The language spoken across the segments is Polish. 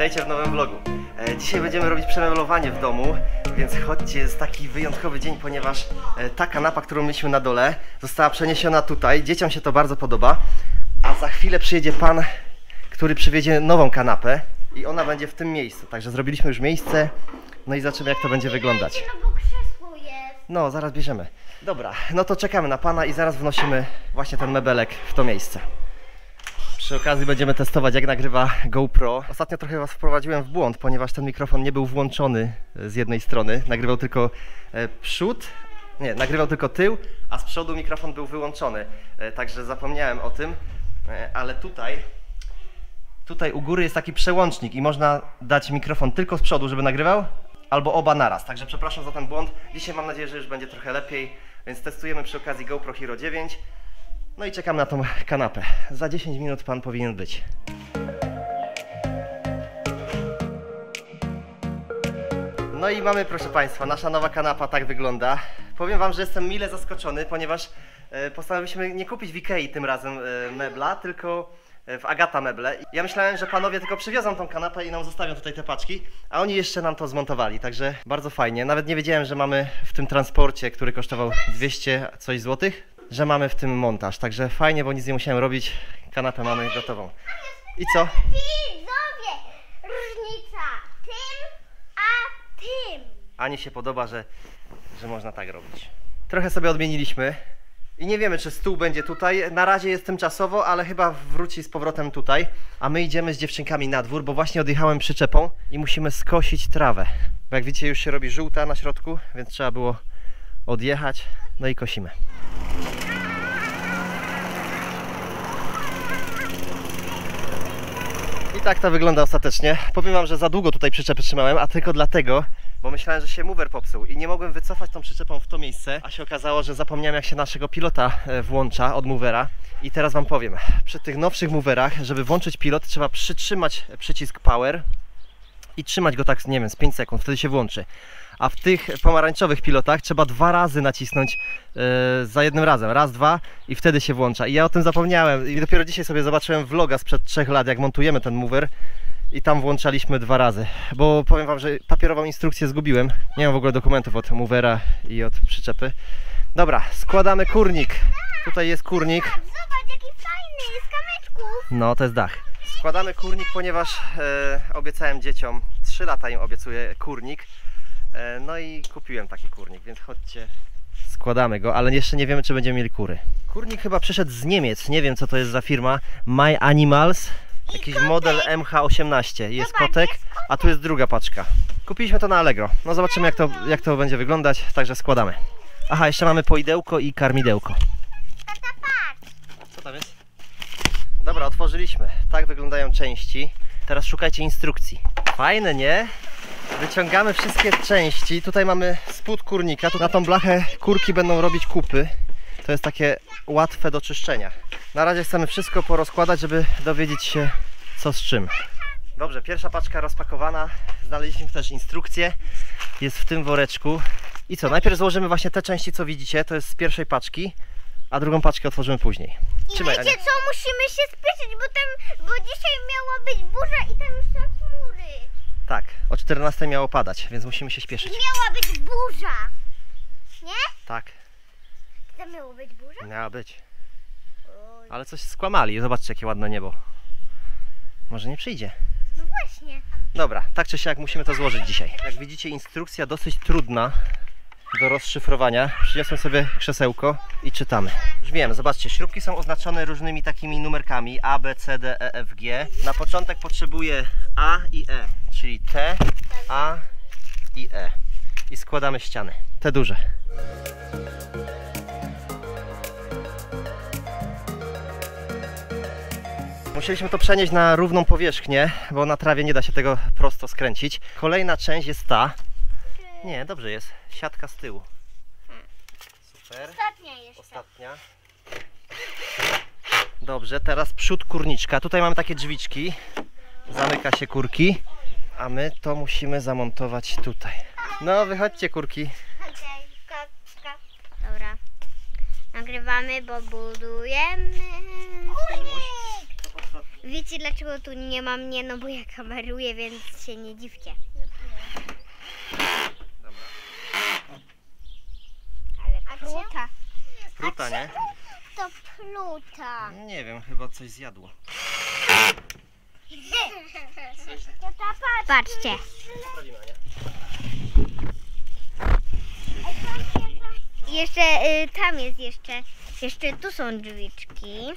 Witajcie w nowym vlogu. Dzisiaj będziemy robić przemeblowanie w domu, więc chodźcie, jest taki wyjątkowy dzień, ponieważ ta kanapa, którą mieliśmy na dole, została przeniesiona tutaj. Dzieciom się to bardzo podoba, a za chwilę przyjedzie pan, który przywiezie nową kanapę i ona będzie w tym miejscu. Także zrobiliśmy już miejsce, no i zobaczymy, jak to będzie wyglądać. No bo krzesło jest. No, zaraz bierzemy. Dobra, no to czekamy na pana i zaraz wnosimy właśnie ten mebelek w to miejsce. Przy okazji będziemy testować, jak nagrywa GoPro. Ostatnio trochę was wprowadziłem w błąd, ponieważ ten mikrofon nie był włączony z jednej strony. Nagrywał tylko przód, nie, nagrywał tylko tył, a z przodu mikrofon był wyłączony. Także zapomniałem o tym, ale tutaj u góry jest taki przełącznik i można dać mikrofon tylko z przodu, żeby nagrywał, albo oba naraz. Także przepraszam za ten błąd. Dzisiaj mam nadzieję, że już będzie trochę lepiej, więc testujemy przy okazji GoPro Hero 9. No i czekam na tą kanapę. Za 10 minut pan powinien być. No i mamy, proszę państwa, nasza nowa kanapa tak wygląda. Powiem wam, że jestem mile zaskoczony, ponieważ postanowiliśmy nie kupić w Ikei tym razem mebla, tylko w Agata Meble. Ja myślałem, że panowie tylko przywiozą tą kanapę i nam zostawią tutaj te paczki, a oni jeszcze nam to zmontowali, także bardzo fajnie. Nawet nie wiedziałem, że mamy w tym transporcie, który kosztował 200 coś złotych, że mamy w tym montaż, także fajnie, bo nic nie musiałem robić, kanapę mamy gotową. I co? Widzowie, różnica tym a tym. Ani się podoba, że można tak robić. Trochę sobie odmieniliśmy i nie wiemy, czy stół będzie tutaj. Na razie jest tymczasowo, ale chyba wróci z powrotem tutaj. A my idziemy z dziewczynkami na dwór, bo właśnie odjechałem przyczepą i musimy skosić trawę. Bo jak widzicie, już się robi żółta na środku, więc trzeba było odjechać, no i kosimy. I tak to wygląda ostatecznie. Powiem wam, że za długo tutaj przyczepy trzymałem, a tylko dlatego, bo myślałem, że się mover popsuł i nie mogłem wycofać tą przyczepą w to miejsce, a się okazało, że zapomniałem, jak się naszego pilota włącza od movera. I teraz wam powiem, przy tych nowszych moverach, żeby włączyć pilot, trzeba przytrzymać przycisk power i trzymać go tak, nie wiem, z 5 sekund, wtedy się włączy. A w tych pomarańczowych pilotach trzeba 2 razy nacisnąć za jednym razem. Raz, dwa i wtedy się włącza. I ja o tym zapomniałem i dopiero dzisiaj sobie zobaczyłem vloga sprzed 3 lat, jak montujemy ten mover i tam włączaliśmy 2 razy. Bo powiem wam, że papierową instrukcję zgubiłem. Nie mam w ogóle dokumentów od movera i od przyczepy. Dobra, składamy kurnik. Tutaj jest kurnik. Zobacz, jaki fajny, z kamyczków. No, to jest dach. Składamy kurnik, ponieważ obiecałem dzieciom, 3 lata im obiecuję kurnik. No i kupiłem taki kurnik, więc chodźcie, składamy go, ale jeszcze nie wiemy, czy będziemy mieli kury. Kurnik chyba przyszedł z Niemiec, nie wiem, co to jest za firma. My Animals, jakiś model MH18. Jest kotek, a tu jest druga paczka. Kupiliśmy to na Allegro. No zobaczymy, jak to będzie wyglądać, także składamy. Aha, jeszcze mamy poidełko i karmidełko. Tata, patrz. Co tam jest? Dobra, otworzyliśmy. Tak wyglądają części. Teraz szukajcie instrukcji. Fajne, nie? Wyciągamy wszystkie części. Tutaj mamy spód kurnika. Tu na tą blachę kurki będą robić kupy. To jest takie łatwe do czyszczenia. Na razie chcemy wszystko porozkładać, żeby dowiedzieć się, co z czym. Dobrze, pierwsza paczka rozpakowana. Znaleźliśmy też instrukcję. Jest w tym woreczku. I co? Najpierw złożymy właśnie te części, co widzicie. To jest z pierwszej paczki, a drugą paczkę otworzymy później. I Trzymaj, wiecie Ania. co, musimy się spieszyć, bo dzisiaj miała być burza i tam już są chmury. Tak, o 14 miało padać, więc musimy się śpieszyć. Miała być burza. Nie? Tak, To miało być burza? miała być. Oj. Ale coś skłamali. Zobaczcie, jakie ładne niebo. Może nie przyjdzie. No właśnie. Dobra, tak czy siak musimy to złożyć dzisiaj. Jak widzicie, instrukcja dosyć trudna do rozszyfrowania. Przyniosłem sobie krzesełko i czytamy. Już wiem, zobaczcie, śrubki są oznaczone różnymi takimi numerkami A, B, C, D, E, F, G. Na początek potrzebuję A i E, czyli T, A i E. I składamy ściany. Te duże. Musieliśmy to przenieść na równą powierzchnię, bo na trawie nie da się tego prosto skręcić. Kolejna część jest ta. Nie, dobrze jest. Siatka z tyłu. Super. Ostatnia jeszcze. Ostatnia. Dobrze, teraz przód kurniczka. Tutaj mamy takie drzwiczki. Zamyka się kurki. A my to musimy zamontować tutaj. No, wychodźcie kurki. Okej, skok. Dobra. Nagrywamy, bo budujemy. Wiecie dlaczego tu nie ma mnie? No bo ja kameruję, więc się nie dziwcie. Dobra. Ale pluta. Pruta, nie? To pluta. Nie wiem, chyba coś zjadło. Patrzcie. Naprawimy, Ania. Jeszcze tam jest jeszcze. Jeszcze tu są drzwiczki.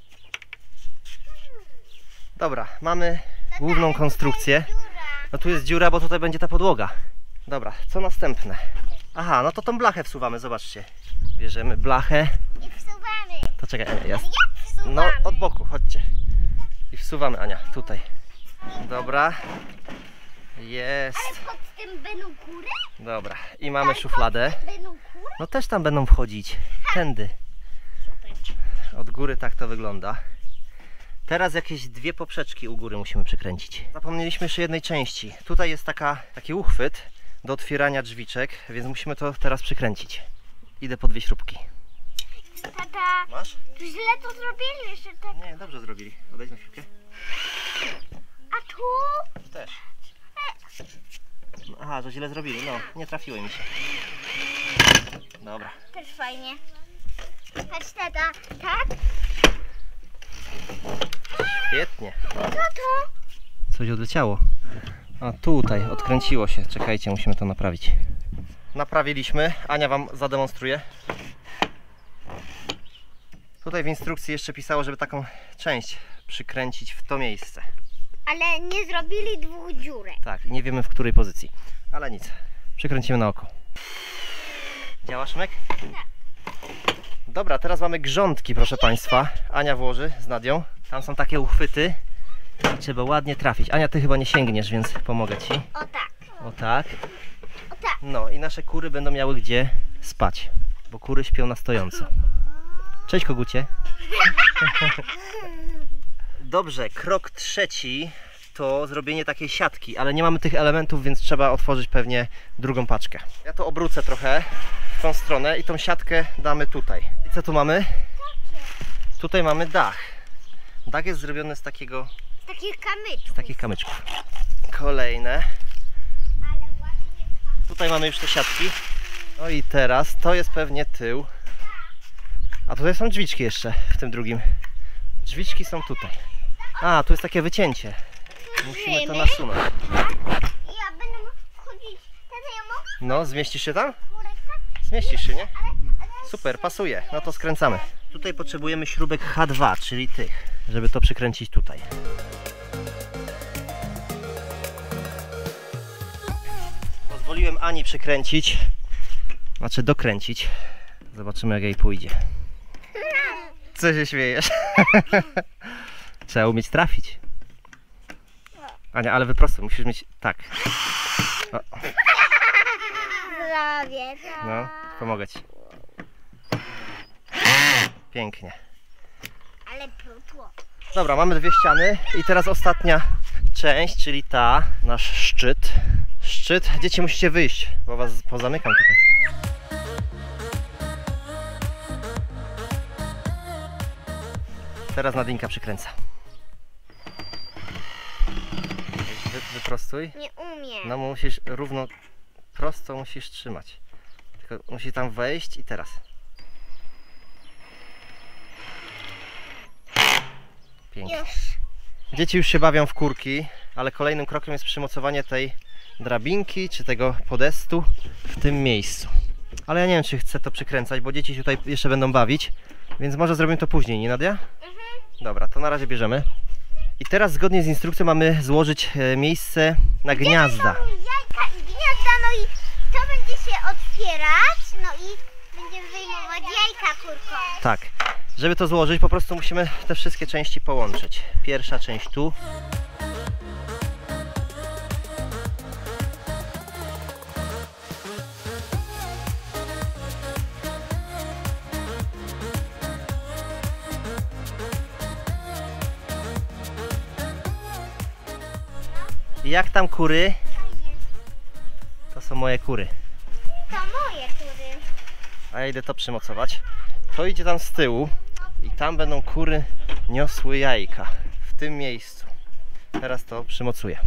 Dobra, mamy główną konstrukcję. No tu jest dziura, bo tutaj będzie ta podłoga. Dobra, co następne? Aha, no to tą blachę wsuwamy, zobaczcie. Bierzemy blachę. I wsuwamy. To czekaj, Ania, jest. Jak wsuwamy? No, od boku, chodźcie. I wsuwamy, Ania, tutaj. Dobra. Jest. Ale pod tym będą kury? Dobra, i mamy szufladę. Będą kury? No też tam będą wchodzić. Tędy. Od góry tak to wygląda. Teraz jakieś dwie poprzeczki u góry musimy przykręcić. Zapomnieliśmy jeszcze jednej części. Tutaj jest taki uchwyt do otwierania drzwiczek, więc musimy to teraz przykręcić. Idę po dwie śrubki. Tata, Masz? tu źle to zrobili jeszcze tak. Nie, dobrze zrobili. Odejdźmy chwilkę. A tu? Też. Aha, że źle zrobili. No, nie trafiły mi się. Dobra. Też fajnie. Patrz tata, tak? Świetnie. Co to? Coś odleciało. A tutaj odkręciło się. Czekajcie, musimy to naprawić. Naprawiliśmy. Ania wam zademonstruje. Tutaj w instrukcji jeszcze pisało, żeby taką część przykręcić w to miejsce. Ale nie zrobili dwóch dziurek. Tak, i nie wiemy w której pozycji. Ale nic. Przykręcimy na oko. Działa, Szymek? Tak. Dobra, teraz mamy grządki, proszę Państwa. Ania włoży z Nadią. Tam są takie uchwyty. Trzeba ładnie trafić. Ania, ty chyba nie sięgniesz, więc pomogę ci. O tak. O tak. O tak. No i nasze kury będą miały gdzie spać, bo kury śpią na stojąco. Cześć, kogucie. Dobrze, krok trzeci to zrobienie takiej siatki, ale nie mamy tych elementów, więc trzeba otworzyć pewnie drugą paczkę. Ja to obrócę trochę w tą stronę i tą siatkę damy tutaj. I co tu mamy? Tutaj mamy dach. Dach jest zrobiony z takich kamyczków. Kolejne. Ale ładnie. Tutaj mamy już te siatki. No i teraz to jest pewnie tył. A tutaj są drzwiczki jeszcze w tym drugim. Drzwiczki są tutaj. A, tu jest takie wycięcie. Musimy to nasunąć. Ja będę wchodzić. Tata, ja mogę? No, zmieścisz się tam? Kurek, tak? Zmieścisz się, nie? Ale Super, pasuje. No to skręcamy. Tutaj potrzebujemy śrubek H2, czyli tych, żeby to przykręcić tutaj. Pozwoliłem Ani przykręcić, znaczy dokręcić. Zobaczymy, jak jej pójdzie. Co się śmiejesz? Trzeba umieć trafić. Ania, ale wyprostuj, musisz mieć tak. O, zrobię to. no, pomogę ci. Pięknie. Ale plutło. Dobra, mamy dwie ściany i teraz ostatnia część, czyli ta, nasz szczyt. Szczyt. Dzieci, musicie wyjść, bo was pozamykam tutaj. Teraz Nadinka przykręca. Wyprostuj. Nie umiem. No musisz równo, prosto musisz trzymać. Tylko musi tam wejść i teraz. Pięknie. Już. Dzieci już się bawią w kurki, ale kolejnym krokiem jest przymocowanie tej drabinki czy tego podestu w tym miejscu. Ale ja nie wiem, czy chcę to przykręcać, bo dzieci się tutaj jeszcze będą bawić, więc może zrobimy to później, nie Nadia? Dobra, to na razie bierzemy. I teraz zgodnie z instrukcją mamy złożyć miejsce na gniazda. Będą jajka i gniazda, no i to będzie się otwierać, no i będziemy wyjmować jajka kurką. Tak, żeby to złożyć, po prostu musimy te wszystkie części połączyć. Pierwsza część tu. Jak tam kury? To są moje kury. To moje kury. A ja idę to przymocować. To idzie tam z tyłu i tam będą kury niosły jajka w tym miejscu. Teraz to przymocuję.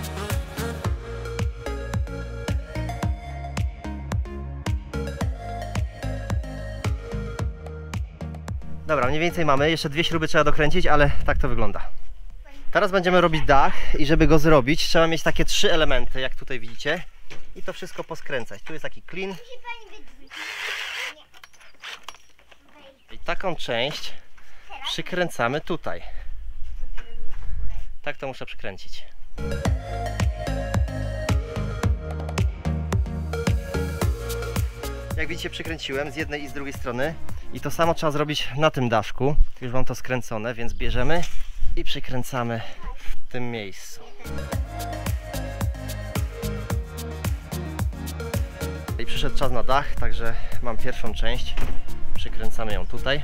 Dobra, mniej więcej mamy. Jeszcze 2 śruby trzeba dokręcić, ale tak to wygląda. Teraz będziemy robić dach i żeby go zrobić, trzeba mieć takie 3 elementy, jak tutaj widzicie. I to wszystko poskręcać. Tu jest taki klin. I taką część przykręcamy tutaj. Tak to muszę przykręcić. Jak widzicie, przykręciłem z jednej i z drugiej strony. I to samo trzeba zrobić na tym daszku. Już mam to skręcone, więc bierzemy i przykręcamy w tym miejscu. I przyszedł czas na dach, także mam pierwszą część. Przykręcamy ją tutaj.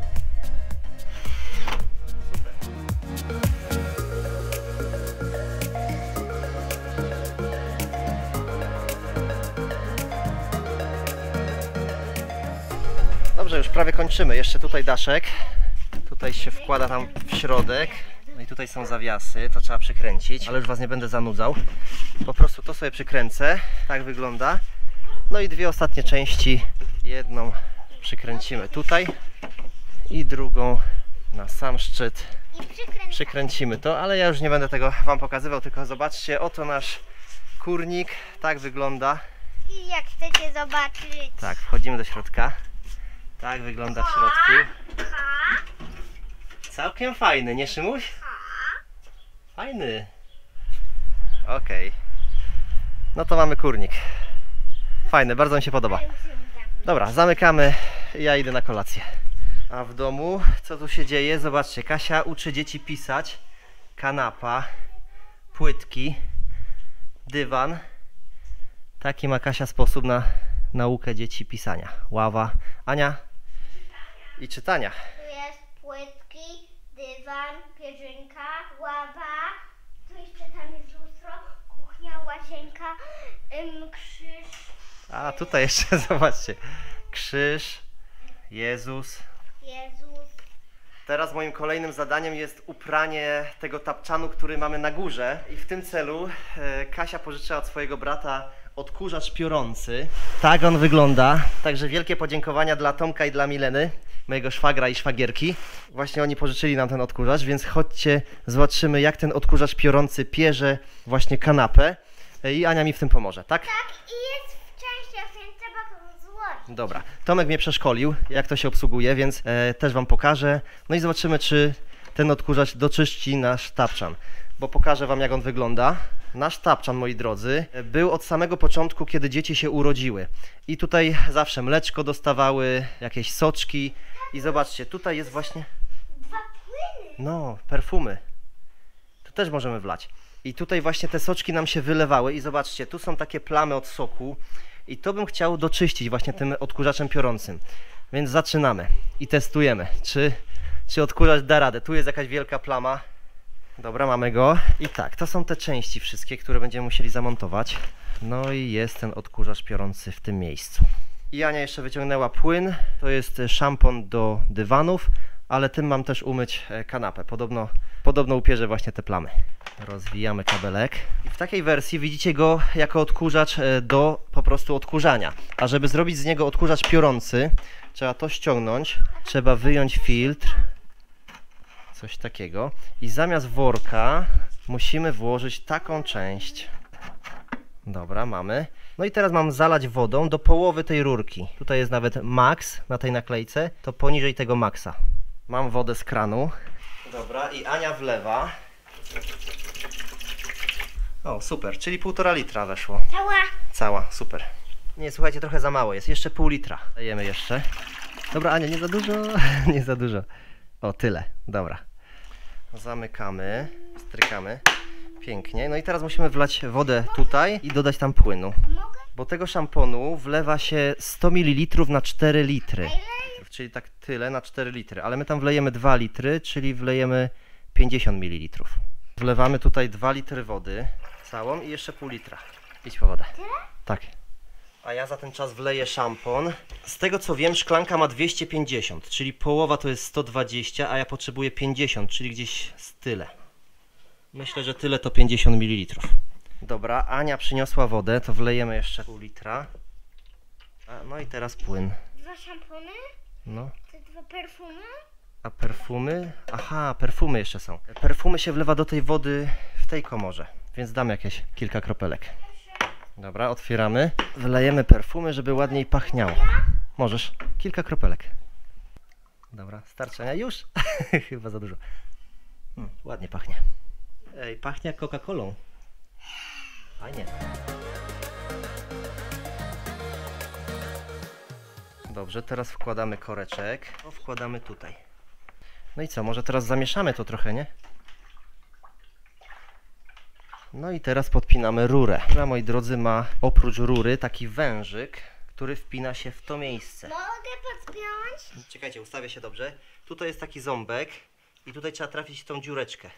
Dobrze, już prawie kończymy. Jeszcze tutaj daszek. Tutaj się wkłada tam w środek. No i tutaj są zawiasy, to trzeba przykręcić, ale już Was nie będę zanudzał. Po prostu to sobie przykręcę. Tak wygląda. No i 2 ostatnie części. Jedną przykręcimy tutaj i drugą na sam szczyt. Przykręcimy to, ale ja już nie będę tego Wam pokazywał, tylko zobaczcie, oto nasz kurnik. Tak wygląda. I jak chcecie zobaczyć. Tak, wchodzimy do środka. Tak wygląda w środku. Całkiem fajny, nie Szymuś? Fajny. Okej. No to mamy kurnik. Fajny, bardzo mi się podoba. Dobra, zamykamy. Ja idę na kolację. A w domu, co tu się dzieje? Zobaczcie, Kasia uczy dzieci pisać. Kanapa, płytki, dywan. Taki ma Kasia sposób na naukę dzieci pisania. Ława. Ania? I czytania. Tu jest płytki, dywan, pierzynka, ława. Tu jeszcze tam jest lustro, kuchnia, łazienka, krzyż. A tutaj jeszcze zobaczcie. Krzyż, Jezus. Teraz moim kolejnym zadaniem jest upranie tego tapczanu, który mamy na górze. I w tym celu Kasia pożyczyła od swojego brata odkurzacz piorący. Tak on wygląda. Także wielkie podziękowania dla Tomka i dla Mileny, mojego szwagra i szwagierki. Właśnie oni pożyczyli nam ten odkurzacz, więc chodźcie, zobaczymy, jak ten odkurzacz piorący pierze właśnie kanapę. I Ania mi w tym pomoże, tak? Tak, i jest w częściach, więc trzeba go złożyć. Dobra, Tomek mnie przeszkolił, jak to się obsługuje, więc też Wam pokażę. No i zobaczymy, czy ten odkurzacz doczyści nasz tapczan. Bo pokażę Wam, jak on wygląda. Nasz tapczan, moi drodzy, był od samego początku, kiedy dzieci się urodziły. I tutaj zawsze mleczko dostawały, jakieś soczki. I zobaczcie, tutaj jest właśnie... 2 płyny. No, perfumy. Tu też możemy wlać. I tutaj właśnie te soczki nam się wylewały. I zobaczcie, tu są takie plamy od soku. I to bym chciał doczyścić właśnie tym odkurzaczem piorącym. Więc zaczynamy i testujemy, czy odkurzacz da radę. Tu jest jakaś wielka plama. Dobra, mamy go. I tak, to są te części wszystkie, które będziemy musieli zamontować. No i jest ten odkurzacz piorący w tym miejscu. I Ania jeszcze wyciągnęła płyn. To jest szampon do dywanów, ale tym mam też umyć kanapę. Podobno upierze właśnie te plamy. Rozwijamy kabelek. I w takiej wersji widzicie go jako odkurzacz do po prostu odkurzania. A żeby zrobić z niego odkurzacz piorący, trzeba to ściągnąć. Trzeba wyjąć filtr. Coś takiego. I zamiast worka musimy włożyć taką część. Dobra, mamy. No i teraz mam zalać wodą do połowy tej rurki. Tutaj jest nawet max na tej naklejce. To poniżej tego maxa. Mam wodę z kranu. Dobra, i Ania wlewa. O, super, czyli 1,5 litra weszło. Cała, super. Nie, słuchajcie, trochę za mało jest. Jeszcze pół litra. Dajemy jeszcze. Dobra, Ania, nie za dużo. Nie za dużo. O, tyle. Dobra. Zamykamy, strykamy. Pięknie. No i teraz musimy wlać wodę tutaj i dodać tam płynu. Bo tego szamponu wlewa się 100 ml na 4 litry. Czyli tak tyle na 4 litry. Ale my tam wlejemy 2 litry, czyli wlejemy 50 ml. Wlewamy tutaj 2 litry wody całą i jeszcze pół litra. Idź po wodę. Tak. A ja za ten czas wleję szampon. Z tego co wiem, szklanka ma 250, czyli połowa to jest 120, a ja potrzebuję 50, czyli gdzieś z tyle. Myślę, że tyle to 50 ml. Dobra, Ania przyniosła wodę, to wlejemy jeszcze pół litra. No i teraz płyn. 2 szampony? No. Te 2 perfumy? A perfumy? Aha, perfumy jeszcze są. Perfumy się wlewa do tej wody w tej komorze, więc dam jakieś kilka kropelek. Dobra, otwieramy. Wlejemy perfumy, żeby ładniej pachniało. Możesz. Kilka kropelek. Dobra, starczenia już? Chyba za dużo. Ładnie pachnie. Ej, pachnie jak Coca-Colą. Fajnie. Dobrze, teraz wkładamy koreczek. Wkładamy tutaj. No i co, może teraz zamieszamy to trochę, nie? No i teraz podpinamy rurę. Rura, moi drodzy, ma oprócz rury taki wężyk, który wpina się w to miejsce. Mogę podpiąć? Czekajcie, ustawię się dobrze. Tutaj jest taki ząbek i tutaj trzeba trafić w tą dziureczkę.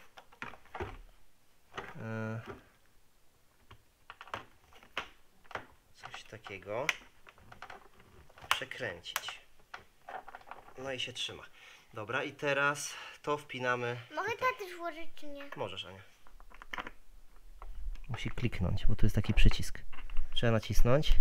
Coś takiego. Przekręcić. No i się trzyma. Dobra, i teraz to wpinamy. Mogę to też włożyć, czy nie? Możesz, Ania. Musi kliknąć, bo tu jest taki przycisk. Trzeba nacisnąć,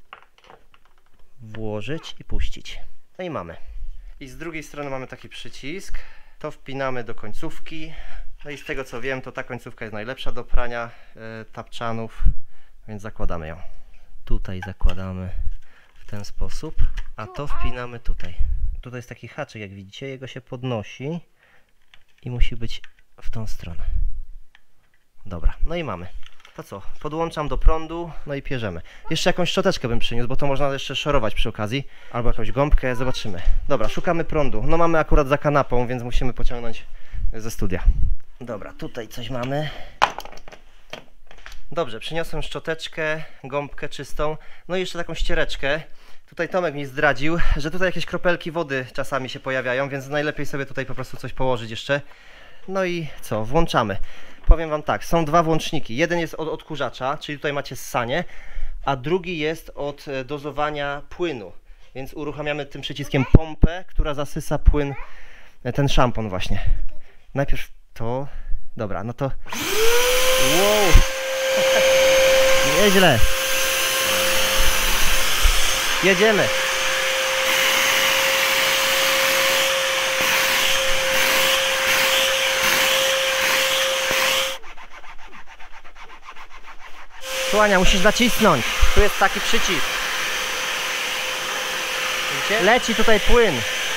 włożyć i puścić. No i mamy. I z drugiej strony mamy taki przycisk. To wpinamy do końcówki. No i z tego co wiem, to ta końcówka jest najlepsza do prania tapczanów, więc zakładamy ją. Tutaj zakładamy w ten sposób, a to wpinamy tutaj. Tutaj jest taki haczyk, jak widzicie, jego się podnosi i musi być w tą stronę. Dobra, no i mamy. To co? Podłączam do prądu, no i pierzemy. Jeszcze jakąś szczoteczkę bym przyniósł, bo to można jeszcze szorować przy okazji. Albo jakąś gąbkę, zobaczymy. Dobra, szukamy prądu. No mamy akurat za kanapą, więc musimy pociągnąć ze studia. Dobra, tutaj coś mamy. Dobrze, przyniosłem szczoteczkę, gąbkę czystą, no i jeszcze taką ściereczkę. Tutaj Tomek mi zdradził, że tutaj jakieś kropelki wody czasami się pojawiają, więc najlepiej sobie tutaj po prostu coś położyć jeszcze. No i co? Włączamy. Powiem wam tak, są dwa włączniki. Jeden jest od odkurzacza, czyli tutaj macie ssanie, a drugi jest od dozowania płynu. Więc uruchamiamy tym przyciskiem pompę, która zasysa płyn, ten szampon właśnie. Najpierw to... Dobra, no to... Wow! Nieźle! Jedziemy! Tu, Ania, musisz nacisnąć. Tu jest taki przycisk. Widzicie? Leci tutaj płyn.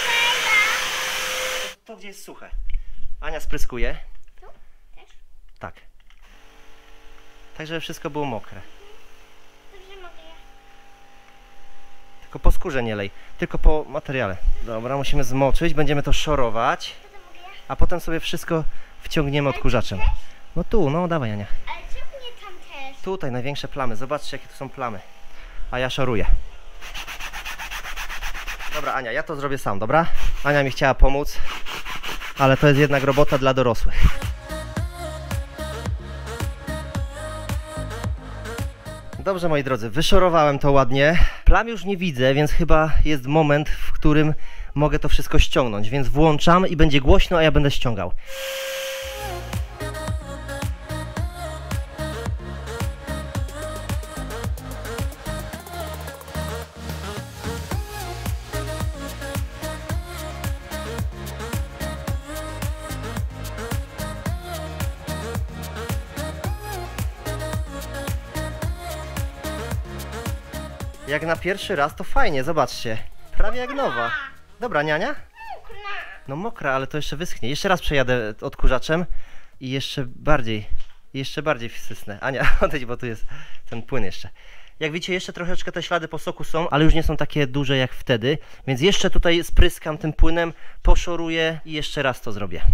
To gdzie jest suche. Ania spryskuje. Tu? Też? Tak. Tak, żeby wszystko było mokre. Dobrze, mogę ja. Tylko po skórze nie lej, tylko po materiale. Dobra, musimy zmoczyć, będziemy to szorować, To mogę ja. a potem sobie wszystko wciągniemy odkurzaczem. No tu, no dawaj, Ania. Ale czemu nie tam też? Tutaj największe plamy, zobaczcie jakie tu są plamy. A ja szoruję. Dobra, Ania, ja to zrobię sam, dobra? Ania mi chciała pomóc, ale to jest jednak robota dla dorosłych. Dobrze, moi drodzy, wyszorowałem to ładnie. Plam już nie widzę, więc chyba jest moment, w którym mogę to wszystko ściągnąć. Więc włączam i będzie głośno, a ja będę ściągał. Jak na pierwszy raz to fajnie, zobaczcie. Prawie jak nowa. Dobra, Niania? No mokra, ale to jeszcze wyschnie. Jeszcze raz przejadę odkurzaczem i jeszcze bardziej wsysnę. Ania, odejdź, bo tu jest ten płyn jeszcze. Jak widzicie, jeszcze troszeczkę te ślady po soku są, ale już nie są takie duże jak wtedy. Więc jeszcze tutaj spryskam tym płynem, poszoruję i jeszcze raz to zrobię.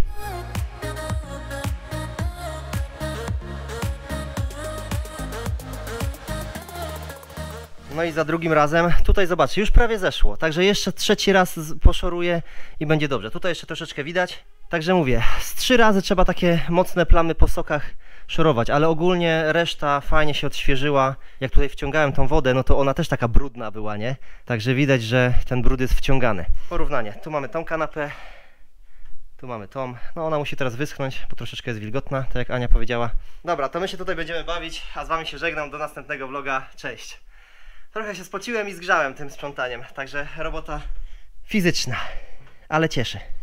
No i za drugim razem, tutaj zobaczcie, już prawie zeszło, także jeszcze trzeci raz poszoruję i będzie dobrze. Tutaj jeszcze troszeczkę widać, także mówię, z 3 razy trzeba takie mocne plamy po sokach szorować, ale ogólnie reszta fajnie się odświeżyła. Jak tutaj wciągałem tą wodę, no to ona też taka brudna była, nie? Także widać, że ten brud jest wciągany. Porównanie, tu mamy tą kanapę, Tu mamy Tom. No ona musi teraz wyschnąć, bo troszeczkę jest wilgotna, tak jak Ania powiedziała. Dobra, to my się tutaj będziemy bawić, a z wami się żegnam do następnego vloga. Cześć. Trochę się spociłem i zgrzałem tym sprzątaniem, także robota fizyczna, ale cieszy.